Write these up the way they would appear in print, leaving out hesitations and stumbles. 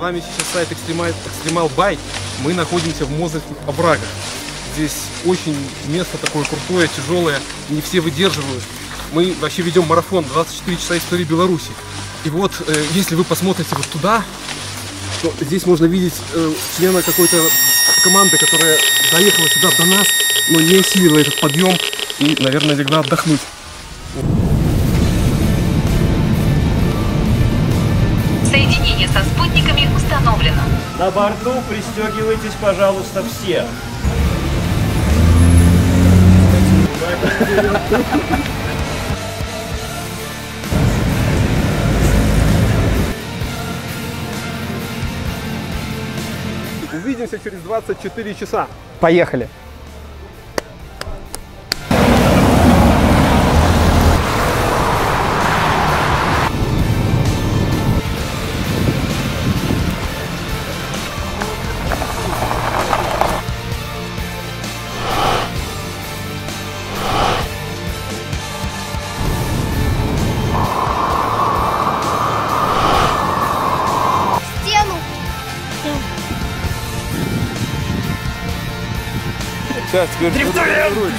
вами сейчас сайт Extremal Bike. Мы находимся в Мозырских оврагах. Здесь очень место такое крутое, тяжелое, не все выдерживают. Мы вообще ведем марафон 24 часа истории Беларуси. И вот, если вы посмотрите вот туда, то здесь можно видеть члена какой-то команды, которая доехала сюда до нас, но не осилила этот подъем и, наверное, легла отдохнуть. Соединение со спутниками установлено. На борту пристегивайтесь, пожалуйста, все. Увидимся через 24 часа. Поехали! Сейчас, теперь дрифтуем!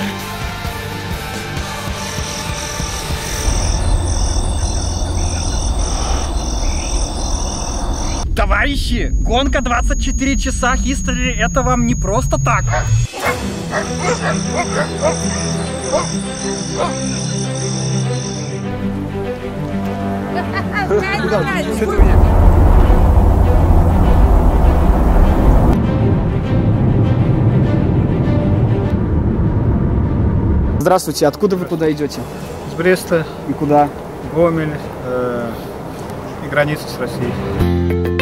Товарищи, гонка 24 часа History — это вам не просто так. Здравствуйте, откуда вы туда идете? С Бреста, И куда? Гомель и граница с Россией.